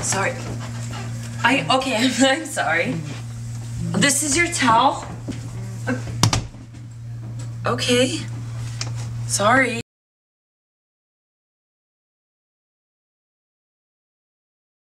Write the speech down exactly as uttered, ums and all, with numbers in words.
Sorry. I, okay, I'm, I'm sorry. This is your towel? Okay. Sorry.